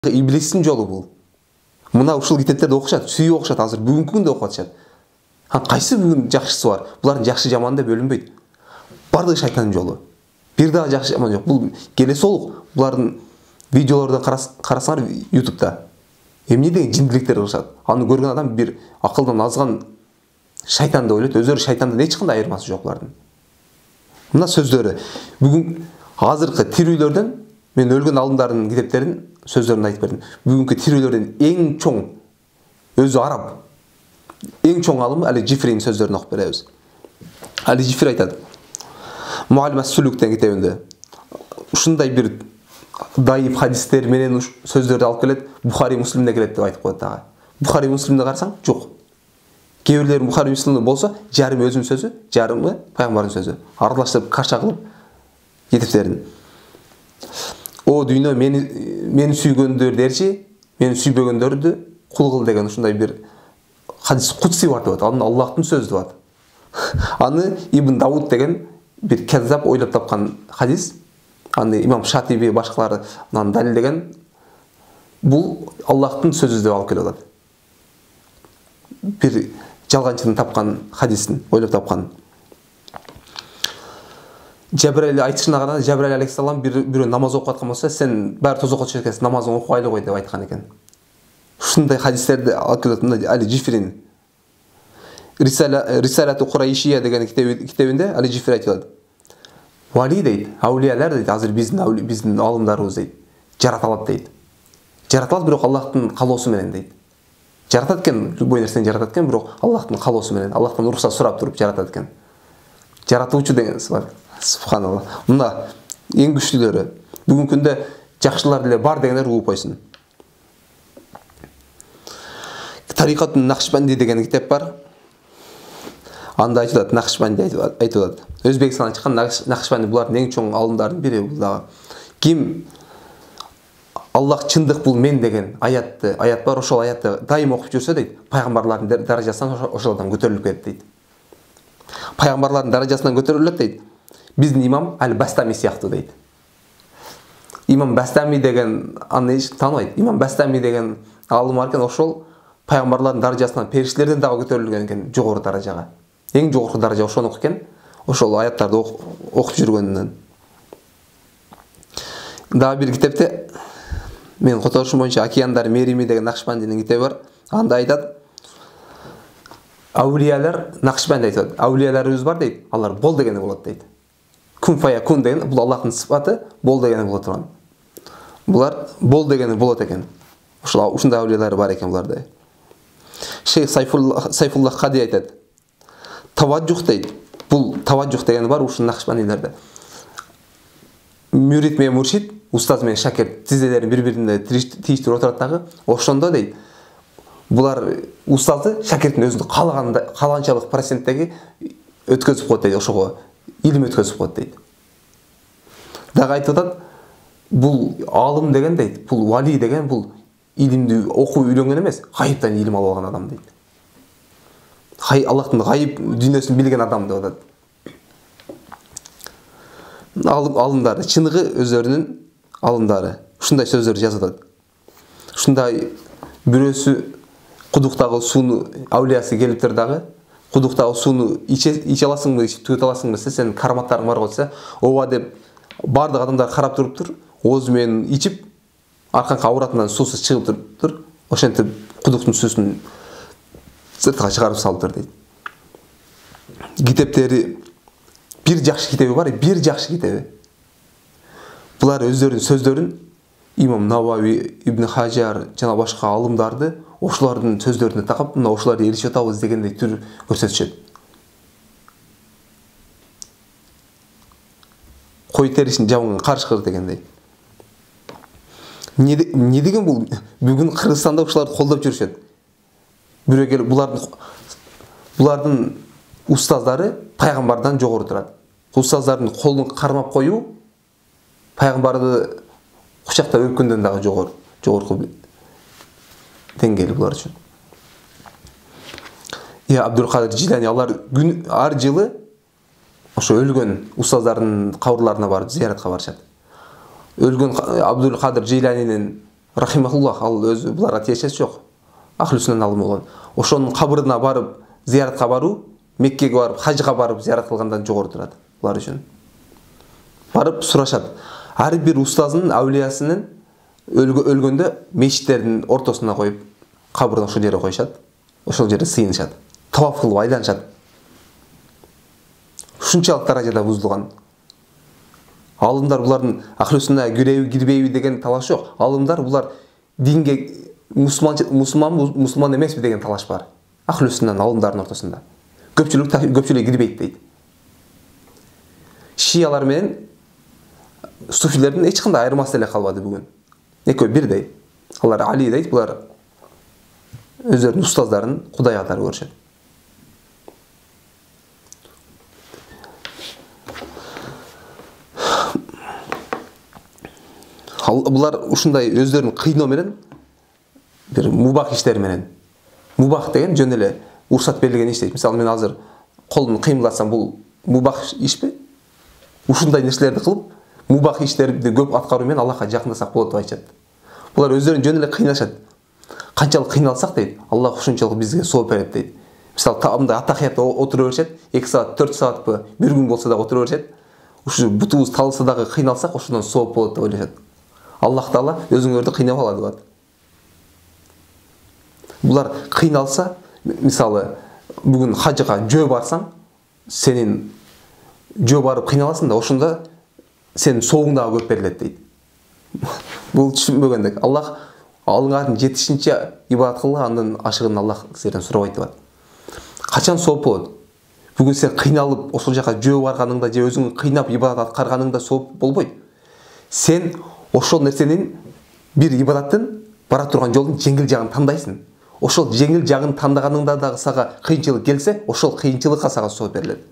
Иблистин жолу бул. Мына ушул китептерди окушат, сүйүп окушат, азыр бүгүнкү күндө окуп атышат. Кайсы бүгүн жакшысы бар? Булардын жакшы жаманы деп бөлүнбөйт. Бардыгы шайтандын жолу. Бир дагы жакшы жаман жок. Бул келеси олук. Булардын видеолордон карасаңар YouTube'да. Эмне деген жиндиликтер кылышат. Аны көргөн адам бир акылдан азган шайтан деп ойлойт. Өздөрү шайтандан эч кандай айырмасы жок булардын. Мына сөздөрү. Бүгүн азыркы тирүүлөрдөн мен өлгөн алымдардын китептерин сөздөрүн айтып бердим. Бүгүнкү тирүүлөрдөн эң чоң өзү араб. Эң чоң алым Али Джифринин сөздөрүн окуп беребиз. Али Джифри айтат. Муаллим ас-Сулук деген китебинде ушундай бир дайып хадистер менен сөздөрдү алып келет. Бухари Муслимде келет деп айтып коет дагы. Бухари Муслимде карасаң, жок. Кээ бирлери Бухари Муслимде болсо, жарымы өзүнүн сөзү, жарымы пайгамбардын сөзү. Аралаштырып кашша кылып кетиптерин. О дүйнө мени сүйгөндөр дерчи, мени сүйбөгөндөрдү кул кыл деген ушундай бир хадис кутси бар деп атат. Аны Аллахтын сөзү деп атат. Аны Ибн Дауд деген бир кеззап ойлоп тапкан хадис. Аны имам Шатиби башкаларынан далилдеген. Бул Аллахтын сөзү деп алып келип атат. Бир жалганчынын тапкан хадисин ойлоп тапкан. Жабраил айтышына караганда Жабраил алейхиссалам бирөө намаз окуп аткан болсо, сен баары тозокко чыгып кетесиң, намазыңды окугайлы кой деп айткан экен. Ушундай хадистерди алып келет Али Джифрин. Рисалату Курайшия деген китебинде Али Джифри айтат. Вали дейт, аулиялар дейт, азыр биздин алымдарыбыз дейт, жараталат дейт. Жараталат бирок Аллахтын калоосу менен дейт. Жаратат экен, любой нерсени жаратат экен, бирок Аллахтын калоосу менен, Аллахтан уруксат сурап туруп жаратат экен. Жаратуучу деген бар. Субханалла. Мына эң күчтүүлөрү. Бүгүнкү күндө жакшылар деле бар дегендер угуп койсун. Тарикатун Нахшбанди деген китеп бар. Анда айтылат, Нахшбанди айтылат. Өзбекстандан чыккан Нахшбанди булардын эң чоң алымдардын бири бул дагы. Ким Аллах чындык бул мен деген аят бар, ошол аятты дайым окуп жүрсө дейт, пайгамбарлардын даражасынан ошол адам көтөрүлүп кетет дейт. Пайгамбарлардын даражасынан көтөрүлөт дейт. Биздин имам Аль-Бастами сыяктуу дейт. Имам Бастами деген аны эч тааныбайт. Имам Бастами деген алым бар экен, ошол пайгамбарлардын даражасынан периштелерден дагы көтөрүлгөн экен, жогору даражага. Эң жогорку даража ошону экен. Ошол аяттарды окуп жүргөнүнөн. Дагы бир китепте мен которушум боюнча Океандар Мерими деген Нахшбандинин китеби бар. Анда айтат. Аулиялар Нахшбанди айтат. Аулияларыбыз бар дейт. Алар бол дегени болот дейт. Кун фая кун деген бул Аллахтын сыфаты, бол дегени болот турган. Булар бол дегени болот экен. Ушундай аулиялар бар экен буларда. Шейх Сайфуллах Хади айтат. Таваджух дейт. Бул таваджух дегени бар ушул Нахшбандилерде. Мурид менен муршид, устаз менен шакирт тизелерин бири-бирине тийиштирип отурат дагы. Ошондо дейт. Булар устазды шакирттин өзүнүн кааганчалык проценттеги өткөзүп коет дейт, ошого илим өткөзүп коет дейт. Дагы айтып атат, бул алым деген дейт, бул вали деген бул илимди окуп үйрөнгөн эмес, гайыптан илим алып алган адам дейт. Аллахтын гайып дүйнөсүн билген адам деп атат. Алымдары, чыныгы өздөрүнүн алымдары. Ушундай сөздөрдү жазып атат. Ушундай бирөөсү кудуктагы сууну аулиясы келиптир дагы. Кудуктагы сууну иче аласыңбы, түгөт аласыңбы десе, сен карматтарың бар десе, ооба деп бардык адамдар карап туруптур, оозу менен ичип, арканга ауратынан суусуз чыгып туруптур. Ошентип кудуктун суусун сыртка чыгарып салыптыр дейт. Китептери бир жакшы китеби бар, бир жакшы китеби. Булар өздөрүнүн сөздөрүн Имам Навави, Ибн Хаджар жана башка алымдарды ошолордун сөздөрүнө такап, мына ошолорду элчип атабыз дегендей түр көрсөтүшөт. Кой терисин жабынган карышкыр дегендей. Не деген бул? Бүгүн Кыргызстанда ошолорду колдоп жүрүшөт. Бирөө келип булардын устаздары пайгамбардан жогору турат. Устаздардын колун кармап коюу пайгамбарды кучактап өпкөндөн дагы жогорку деңгээли булар үчүн. Абдул-Кадир Жилани алар ар жылы ошо өлгөн устаздардын кабырларына барып зыяратка барышат. Өлгөн Абдул-Кадир Жиланинин рахимахуллах, ал өзі бұларға тиешесі жоқ. Ахлу сүннат алымы болған. Ошоның қабырына барып, зияратқа бару, Меккеге барып, хажға барып, зиярат қылғандан жоғары тұрады бұлар үшін. Барып сұрашады. Әрбір ұстазының, әулиясының өлгенде мешіттердің ортасына қойып, қабырына ошол жерге қойышады. Ошол жерде сыйынышады. Таваф кылып айланышады. Ушунчалык даражада бузулган. Алымдар булардын ахлу сүннатка кирейби, кирбейби деген талаш жок. Алымдар булар динге мусулман эмеспи деген талаш бар. Ахлу сүннаттын алымдарынын ортосунда. Көпчүлүк кирбейт дейт. Шиялар менен суфилердин эч кандай айырмасы эле калбады бүгүн. Экөө бирдей. Алар Али дейт, булар өздөрүнүн устаздарын Кудай катары көрүшөт. Булар ушундай өздөрүнүн кыйноо менен бир мубах иштер менен. Мубах деген жөн эле уруксат берилген иш дейт. Мисалы мен азыр колумду кыймылдатсам, бул мубах ишпи? Ушундай нерселерди кылып, мубах иштерди көп аткаруу менен Аллахка жакындасак болот деп айтышат. Булар өздөрүн жөн эле кыйнашат. Канчалык кыйналсак дейт, Аллах ушунчалык бизге сооп берет дейт. Мисалы мындай атахиятта отура беришет, 2 саат, 4 саатпы, бир күн болсо да отура беришет. Ушу бутубуз талса дагы кыйналсак ошондон сооп болот деп ойлошот. Аллах Таала өзүңөрдү кыйнап алат деп. Булар кыйналса, мисалы бүгүн хажыга жөө барсаң, сенин жөө барып кыйналасың да, ошондо сенин соогуң дагы көп берилет дейт. Бул түшүнбөгөндүк. Аллах алыңардын жетишинче ибадат кыл, андан ашыгын Аллах сенден сурабайт деп. Качан сооп болот? Бүгүн сен кыйналып ошол жака жөө барганыңда же өзүң кыйнап ибадат аткарганыңда сооп болбойт. Сен ошол нерсенин бир ибадаттын бара турган жолдун жеңил жагын тандайсың. Ошол жеңил жагын тандаганыңда дагы сага кыйынчылык келсе, ошол кыйынчылыкка сага сооп берилет.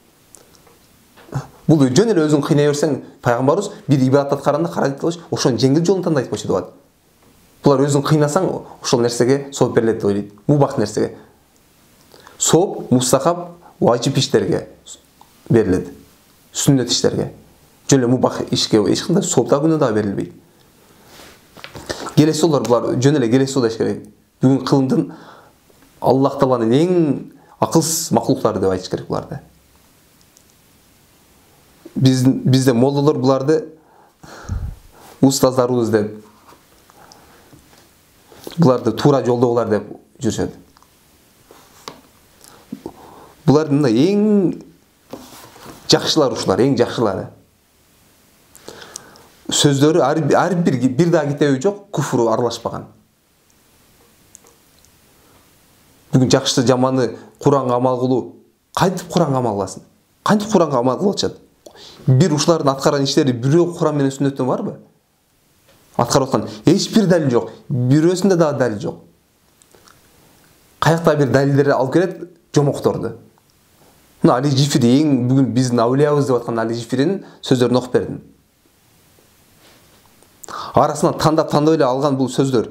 Бул жөн эле өзүң кыйнай берсең, пайгамбарыбыз бир ибадат аткарганда карайт кылыш, ошонун жеңил жолун тандайт койчу деп. Булар өзүң кыйнасаң, ошол нерсеге сооп берилет деп ойлойт. Мубах нерсеге. Сооп мустахаб, важип иштерге берилет. Сүннет иштерге. Жөн эле мубах ишке эч кандай сооп да күнөө да берилбейт. Келеси булар жөн эле келеси иш керек. Бүгүн кылымдын Аллах Тааланын эң акылсыз макулуктары деп айтыш керек буларды. Bizde mollalar bularda ustazlarımız deb, bularda tuğra yolda olar deb жүрüşеді. Buların eң жақшылар ушулар, eң жақшылары. Сөздері bir daha кетеуі жоқ, күфру аралашпаған. Бүгін жақшы жаманы Құранға амал қылу, қайтып Құранға амал қыласың? Қайтып Құранға амал қылып Bir ушулардын аткарган иштери бирөө Куран менен сүннөттөн барбы? Аткарып аткан эч бир далил жок. Бирөөсүндө да далил жок. Каякта бир далилдерди алып келет, жомокторду. Мына Али Жифири эң бүгүн биздин аулиябыз деп аткан Али Жифиринин сөздөрүн окуп бердим. Арасынан тандап эле алган бул сөздөр.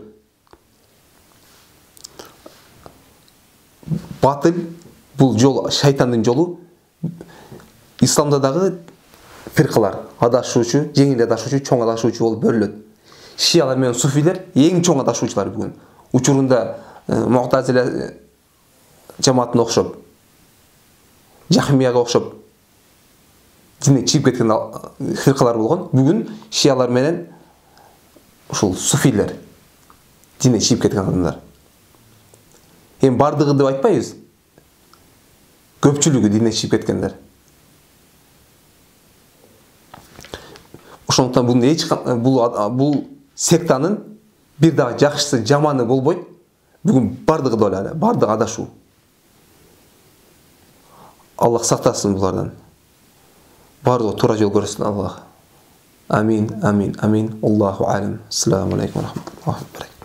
Батыл, бул жол шайтандын жолу. Исламда дагы фиркалар, адашуучу, жеңил адашуучу, чоң адашуучу болуп бөлүнөт. Шиялар менен суфилер эң чоң адашуучулар бүгүн. Учурунда Муътазила жамаатына окшоп, Жахмияга окшоп дине чип кеткен фиркалар болгон. Бүгүн шиялар менен ушул суфилер дине чип кеткен адамдар. Эми бардыгы деп айтпайбыз. Көпчүлүгү дине чип кеткендер. Ошондуктан бул сектанын бир дагы жакшысы жаманы болбойт. Бүгүн бардыгы да эле, бардыгы адашуу. Аллах сактасын булардан. Бардыгы туура жол көрсөтсүн Аллах. Амин, амин, амин. Аллаху алим. Ассаламу алейкум ва рахматуллахи ва баракатух.